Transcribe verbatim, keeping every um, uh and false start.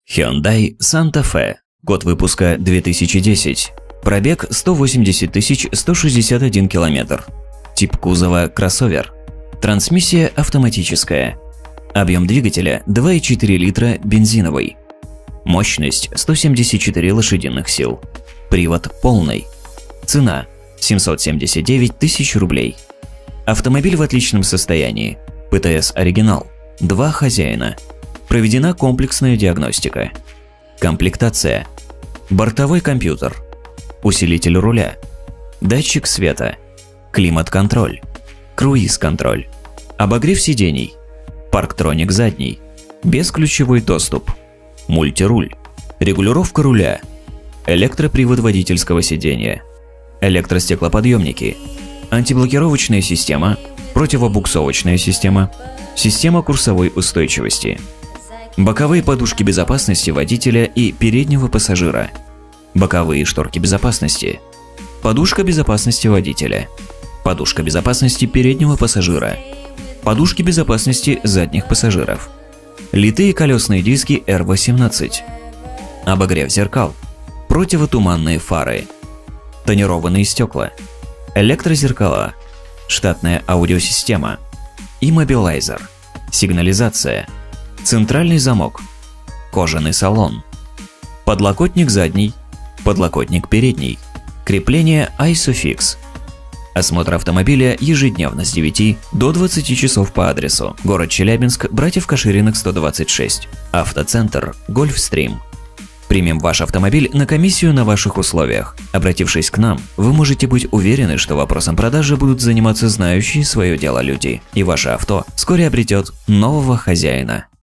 Hyundai Santa Fe. Год выпуска две тысячи десять. Пробег сто восемьдесят тысяч сто шестьдесят один километр. Тип кузова кроссовер. Трансмиссия автоматическая. Объем двигателя два и четыре литра бензиновый. Мощность сто семьдесят четыре лошадиных сил. Привод полный. Цена семьсот семьдесят девять тысяч рублей. Автомобиль в отличном состоянии. ПТС оригинал. Два хозяина. Проведена комплексная диагностика. Комплектация. Бортовой компьютер. Усилитель руля. Датчик света. Климат-контроль. Круиз-контроль. Обогрев сидений. Парктроник задний. Бесключевой доступ. Мультируль. Регулировка руля. Электропривод водительского сидения. Электростеклоподъемники. Антиблокировочная система. Противобуксовочная система. Система курсовой устойчивости. Боковые подушки безопасности водителя и переднего пассажира. Боковые шторки безопасности. Подушка безопасности водителя. Подушка безопасности переднего пассажира. Подушки безопасности задних пассажиров. Литые колесные диски эр восемнадцать. Обогрев зеркал. Противотуманные фары. Тонированные стекла. Электрозеркала. Штатная аудиосистема. Иммобилайзер. Сигнализация. Центральный замок. Кожаный салон. Подлокотник задний. Подлокотник передний. Крепление Isofix. Осмотр автомобиля ежедневно с девяти до двадцати часов по адресу: город Челябинск, Братьев Кашириных, сто двадцать шесть. Автоцентр Гольфстрим. Примем ваш автомобиль на комиссию на ваших условиях. Обратившись к нам, вы можете быть уверены, что вопросом продажи будут заниматься знающие свое дело люди, и ваше авто вскоре обретет нового хозяина.